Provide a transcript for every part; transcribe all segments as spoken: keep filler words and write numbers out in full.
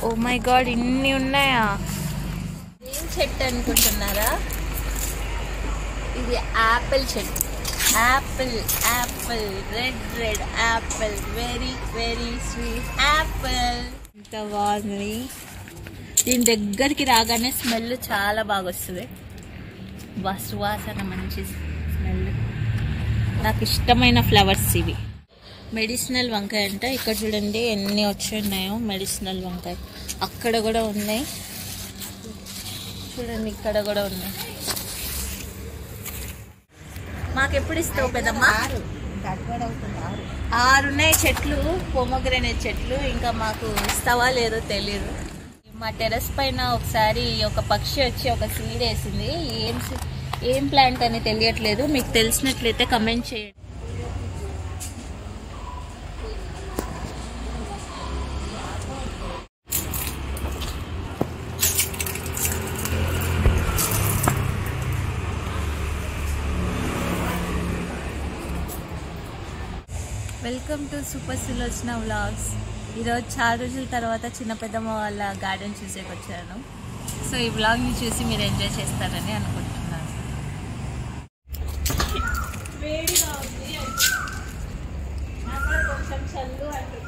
Oh my god, ఇన్ని ఉన్నాయా? ఏం చెట్టు అనుకుంటున్నారా? ఇది యాపిల్ చెట్టు. Apple apple red red apple, very very sweet apple. ఇంత బాగుంది. దీని దగ్గరికి రాగానే స్మెల్ చాలా బాగా వస్తుంది. బస్ వాసన, మంచి స్మెల్. నాకు ఇష్టమైన ఫ్లవర్స్ ఇవి. మెడిసినల్ వంకాయ అంట. ఇక్కడ చూడండి ఎన్ని వచ్చి ఉన్నాయో మెడిసినల్ వంకాయ. అక్కడ కూడా ఉన్నాయి చూడండి, ఇక్కడ కూడా ఉన్నాయి. మాకు ఎప్పుడు ఇస్తావు పెద్దమ్మా? ఆరు ఉన్నాయి చెట్లు, పొమోగ్రానేట్ చెట్లు. ఇంకా మాకు ఇస్తావా లేదో తెలియదు. మా టెర్రస్ పైన ఒకసారి ఒక పక్షి వచ్చి ఒక సీడ్ వేసింది. ఏం ఏం ప్లాంట్ అని తెలియట్లేదు. మీకు తెలిసినట్లయితే కమెంట్ చేయండి. Welcome to super Sulochana vlogs. ఈరోజు చాలా రోజుల తర్వాత చిన్న పెద్దమ్మ వాళ్ళ గార్డెన్ చూసేకి వచ్చాను. సో ఈ వ్లాగ్ని చూసి మీరు ఎంజాయ్ చేస్తారని అనుకుంటున్నాను. కొంచెం చల్లు అంటున్నా.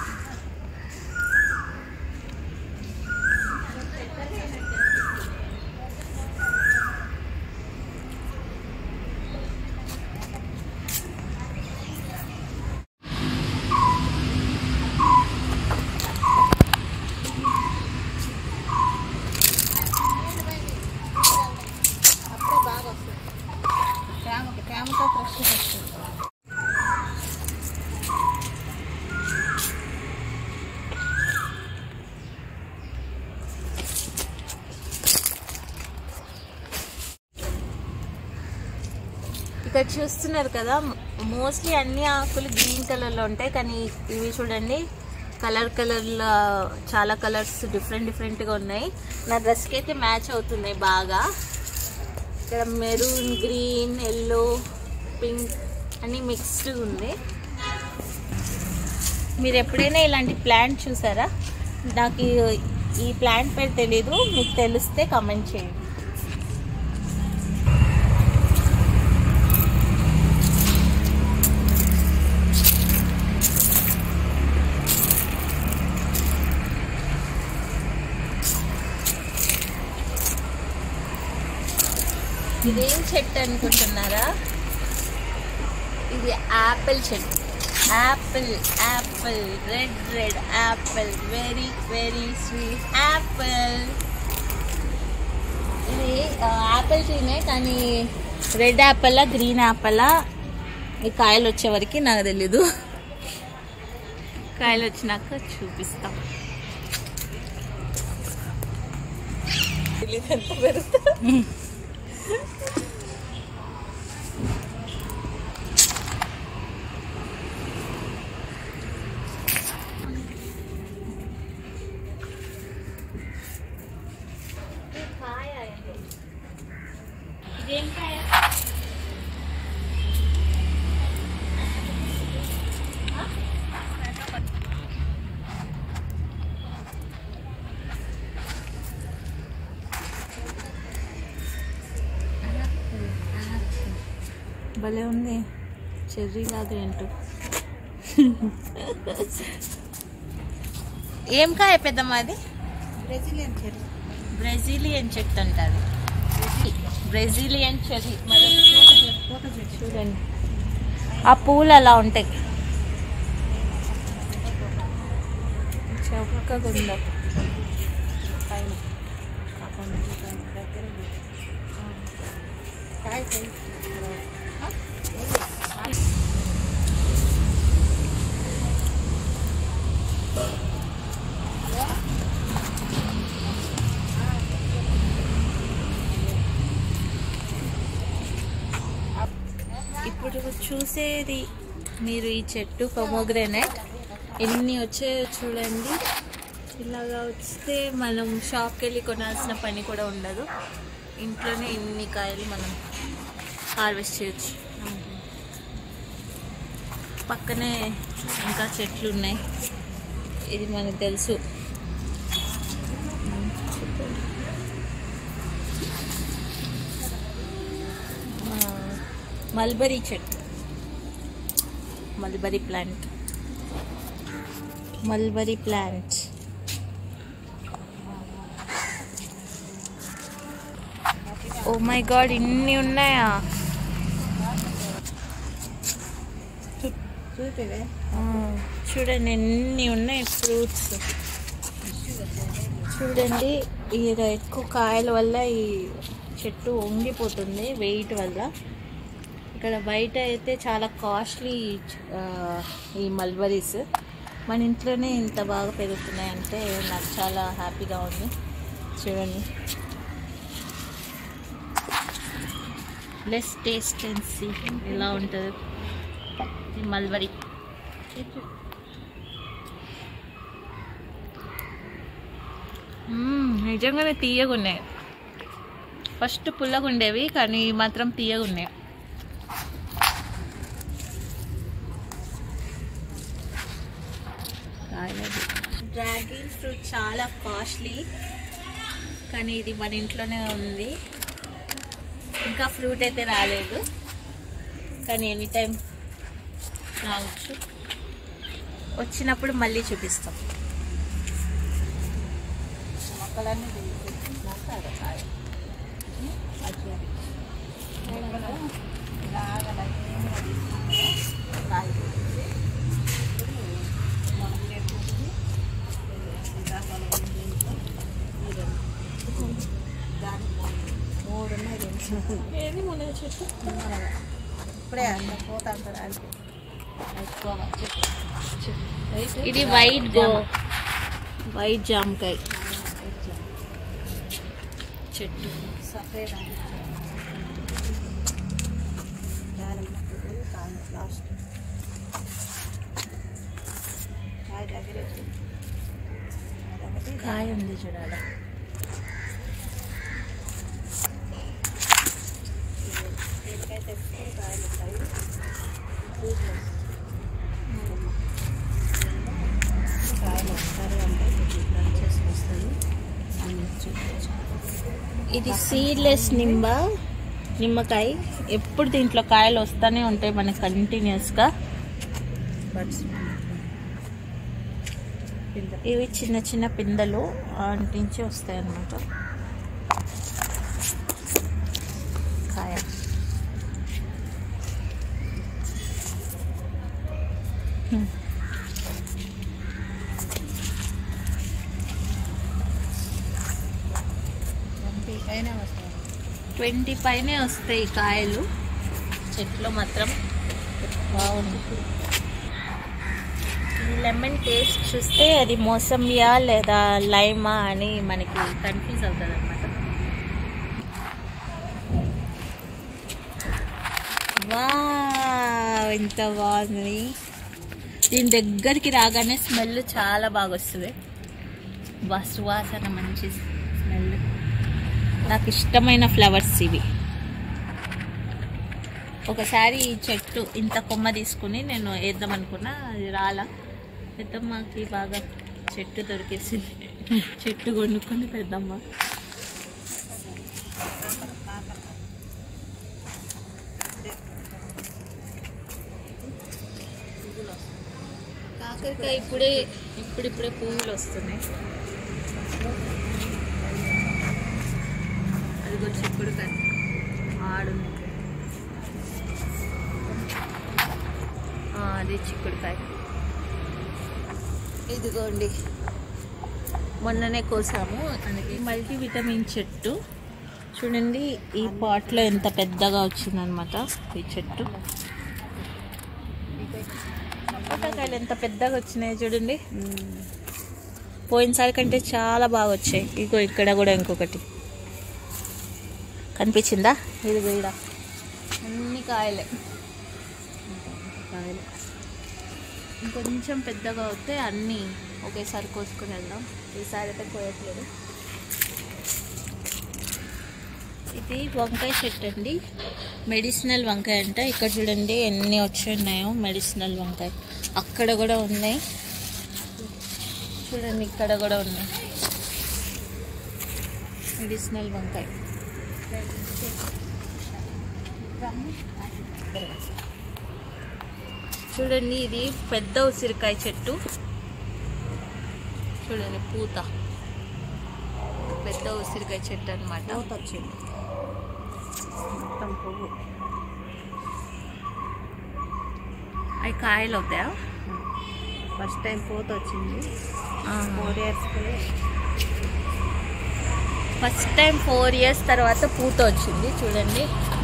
ఇక్కడ చూస్తున్నారు కదా, మోస్ట్లీ అన్ని ఆకులు గ్రీన్ కలర్లో ఉంటాయి. కానీ ఇవి చూడండి కలర్ కలర్లో, చాలా కలర్స్ డిఫరెంట్ డిఫరెంట్గా ఉన్నాయి. నా డ్రెస్కి అయితే మ్యాచ్ అవుతున్నాయి బాగా. ఇక్కడ మెరూన్, గ్రీన్, ఎల్లో, పింక్ అన్నీ మిక్స్డ్ ఉంది. మీరు ఎప్పుడైనా ఇలాంటి ప్లాంట్ చూసారా? నాకు ఈ ప్లాంట్ పేరు తెలీదు, మీకు తెలిస్తే కామెంట్ చేయండి. ఇదేం చెట్టు అనుకుంటున్నారా? ఇది యాపిల్ చెట్టు. Apple apple red red apple, very very sweet apple. ఇది యాపిల్ ట్రీనే, కానీ రెడ్ యాపిల్ గ్రీన్ యాపిల్ ఈ కాయలు వచ్చే వరకు నాకు తెలీదు. కాయలు వచ్చినాక చూపిస్తాం. ఎంత పెరుగుతా భలే ఉంది. చెర్రీ లాగా ఏంటో. ఏం కాయ పెద్దమ్మా అది? Brazilian cherry. బ్రెజిలియన్ చెట్టు అంటారు. Brazilian cherry. చూడండి ఆ పూలు అలా ఉంటాయి. చక్కగా ఉందా పైన. ఇప్పుడు చూసేది మీరు ఈ చెట్టు పొమోగ్రానేట్ ఎన్ని వచ్చాయో చూడండి. ఇలాగా వస్తే మనం షాప్కి వెళ్ళి కొనాల్సిన పని కూడా ఉండదు. ఇంట్లోనే ఇన్ని కాయలు మనం హార్వెస్ట్ చేయొచ్చు. పక్కనే ఇంకా చెట్లు ఉన్నాయి. ఇది మనకు తెలుసు మల్బరీ చెట్టు, mulberry plant, mulberry plant. Oh my god, ఇన్ని ఉన్నాయా? చూడండి ఎన్ని ఉన్నాయి ఫ్రూట్స్. చూడండి ఈ ఎక్కువ కాయల వల్ల ఈ చెట్టు వంగిపోతుంది వెయిట్ వల్ల. ఇక్కడ బయట అయితే చాలా కాస్ట్లీ ఈ మల్బరీస్. మన ఇంట్లోనే ఇంత బాగా పెరుగుతున్నాయంటే నాకు చాలా హ్యాపీగా ఉంది. చూడండి, లెస్ టేస్ట్ అండ్ సీ ఎలా ఉంటుంది ఈ మల్బరీ. నిజంగానే తీయగా ఉన్నాయి. ఫస్ట్ పుల్లగా ఉండేవి కానీ మాత్రం తీయగా ఉన్నాయి. డ్రాగన్ ఫ్రూట్ చాలా కాస్ట్లీ కానీ ఇది మన ఇంట్లోనే ఉంది. ఇంకా ఫ్రూట్ అయితే రాలేదు కానీ ఎనీ టైం రావచ్చు. వచ్చినప్పుడు మళ్ళీ చూపిస్తాం. మొక్కలన్నీ ఏది మన చెట్టు ఇప్పుడే పోతా ఇది వైట్ గో వైట్ జామకాయ చెట్టు. సఫేద కాయ ఉంది చూడాలి. ఇది సీడ్లెస్ నిమ్మ నిమ్మకాయ. ఎప్పుడు దీంట్లో కాయలు వస్తూనే ఉంటాయి మనకి కంటిన్యూస్గా. ఇవి చిన్న చిన్న పిందెలు అంటించి వస్తాయి అన్నమాట. కాయ ట్వంటీ పైనే వస్తాయి కాయలు చెట్లు మాత్రం. బాగుంది. ఈ లెమన్ టేస్ట్ చూస్తే అది మోసంబియా లేదా లైమా అని మనకి కన్ఫ్యూజ్ అవుతుంది అనమాట. వావ్, ఎంత బాగుంది. దీని దగ్గరికి రాగానే స్మెల్ చాలా బాగా వస్తుంది. బా సువాసన, మంచి స్మెల్. నాకు ఇష్టమైన ఫ్లవర్స్ ఇవి. ఒకసారి ఈ చెట్టు ఇంత కొమ్మ తీసుకుని నేను వేద్దాం అనుకున్నా, అది రాలా. పెద్దమ్మకి బాగా చెట్టు దొరికేసింది. చెట్టు కొనుక్కొని పెద్దమ్మ. కాకరకాయ ఇప్పుడే ఇప్పుడిప్పుడే పువ్వులు వస్తున్నాయి. అది కూడా చిక్కుడుకాయ ఆడుంది. అది చిక్కుడుకాయ. ఇదిగోండి, మొన్ననే కోసాము. మనకి మల్టీవిటమిన్ చెట్టు చూడండి. ఈ పాట్లో ఎంత పెద్దగా వచ్చిందనమాట ఈ చెట్టు. సపోటాకాయలు ఎంత పెద్దగా వచ్చినాయి చూడండి. పోయినసారి కంటే చాలా బాగా వచ్చాయి. ఇగో ఇక్కడ కూడా ఇంకొకటి కనిపించిందా? ఇది కూడా అన్ని కాయలే కాయలు. ఇంకొంచెం పెద్దగా అవుతే అన్నీ ఒకేసారి కోసుకుని వెళ్దాం. ఈసారి అయితే కోయట్లేదు. ఇది వంకాయ చెట్టు అండి, మెడిసినల్ వంకాయ అంట. ఇక్కడ చూడండి ఎన్ని వచ్చి ఉన్నాయో మెడిసినల్ వంకాయ. అక్కడ కూడా ఉన్నాయి చూడండి, ఇక్కడ కూడా ఉన్నాయి మెడిసినల్ వంకాయ. చూడండి, ఇది పెద్ద ఉసిరికాయ చెట్టు. చూడండి పూత, పెద్ద ఉసిరికాయ చెట్టు అనమాట. పూత వచ్చింది మొత్తం పువ్వు. అవి కాయలు అవుతాయా? ఫస్ట్ టైం పూత వచ్చింది. Four years first time four years తర్వాత పూత వచ్చింది. చూడండి,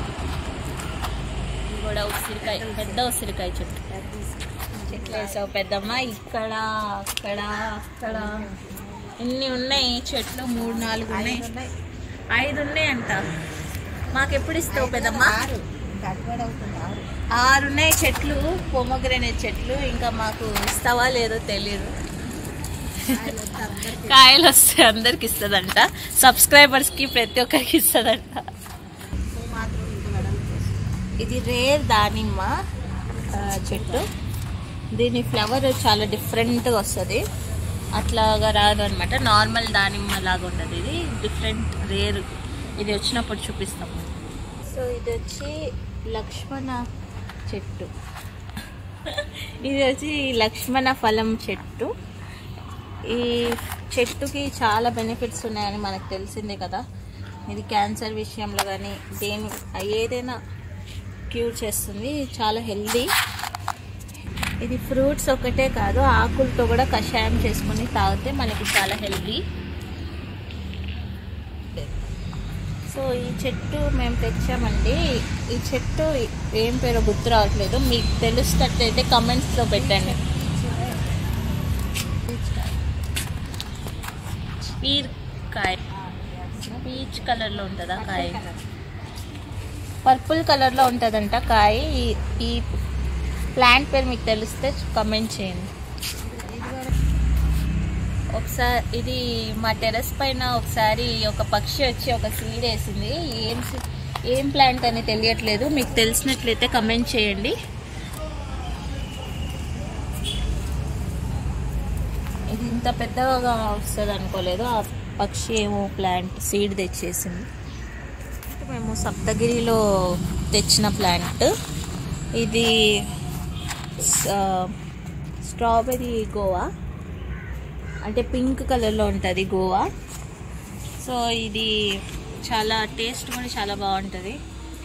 ఇది కూడా ఉసిరికాయ, పెద్ద ఉసిరికాయ చెట్టు. చెట్లు వేసావు పెద్దమ్మ. ఇక్కడ అక్కడ అక్కడ ఎన్ని ఉన్నాయి చెట్లు? మూడు నాలుగు ఉన్నాయి, ఐదు ఉన్నాయి అంట. మాకెప్పుడు ఇస్తావు పెద్దమ్మ? ఆరు ఉన్నాయి చెట్లు, పొమోగ్రానేట్ చెట్లు. ఇంకా మాకు ఇస్తావా లేదో తెలియదు. కాయలు వస్తే అందరికి ఇస్తుందంట, సబ్స్క్రైబర్స్కి ప్రతి ఒక్కరికి ఇస్తుందంట. ఇది రేర్ దానిమ్మ చెట్టు. దీని ఫ్లవర్ చాలా డిఫరెంట్గా వస్తుంది, అట్లాగా రాదు అనమాట. నార్మల్ దానిమ్మ లాగా ఉంటుంది, ఇది డిఫరెంట్ రేర్. ఇది వచ్చినప్పుడు చూపిస్తాం. సో ఇది వచ్చి లక్ష్మణ చెట్టు. ఇది వచ్చి లక్ష్మణ ఫలం చెట్టు. ఈ చెట్టుకి చాలా బెనిఫిట్స్ ఉన్నాయని మనకు తెలిసిందే కదా. ఇది క్యాన్సర్ విషయంలో కానీ దేని ఏదైనా క్యూర్ చేస్తుంది, చాలా హెల్దీ. ఇది ఫ్రూట్స్ ఒకటే కాదు, ఆకులతో కూడా కషాయం చేసుకుని తాగితే మనకి చాలా హెల్దీ. సో ఈ చెట్టు మేము తెచ్చామండి. ఈ చెట్టు ఏం పేరో గుర్తు రావట్లేదు, మీకు తెలుస్తట్లయితే కమెంట్స్లో పెట్టండి. పీర్కాయ, పీచ్ కలర్లో ఉంటుందా కాయ? పర్పుల్ కలర్లో ఉంటుందంట కాయ. ఈ ప్లాంట్ పేరు మీకు తెలిస్తే కమెంట్ చేయండి. ఒకసారి ఇది మా టెర్రస్ పైన ఒకసారి ఒక పక్షి వచ్చి ఒక సీడ్ వేసింది. ఏం ఏం ప్లాంట్ అని తెలియట్లేదు, మీకు తెలిసినట్లయితే కమెంట్ చేయండి. ఇది ఇంత పెద్దగా వస్తుంది అనుకోలేదు. ఆ పక్షి ఏమో ప్లాంట్ సీడ్ తెచ్చేసింది. మేము సప్తగిరిలో తెచ్చిన ప్లాంట్ ఇది. స్ట్రాబెర్రీ గోవా అంటే పింక్ కలర్లో ఉంటుంది గోవా. సో ఇది చాలా టేస్ట్ కూడా చాలా బాగుంటుంది.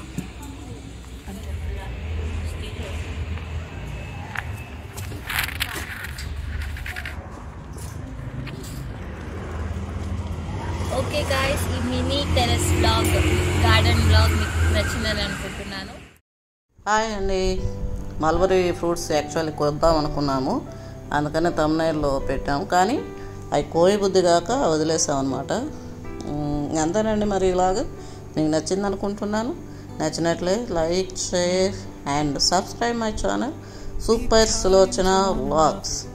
ఓకే గాయస్, ఈ mini terrace blog, garden blog మీకు నచ్చిందని అనుకుంటున్నాను. హాయ్ అండి. మల్బరీ ఫ్రూట్స్ యాక్చువల్లీ కొద్దాం అనుకున్నాము, అందుకనే థంబ్నెయిల్లో పెట్టాము. కానీ అవి కోయి బుద్ధి కాక వదిలేసాం అనమాట. అంతేనండి. మరి ఇలాగ మీకు నచ్చింది అనుకుంటున్నాను. నచ్చినట్లే like, share and subscribe my channel super Sulochana vlogs.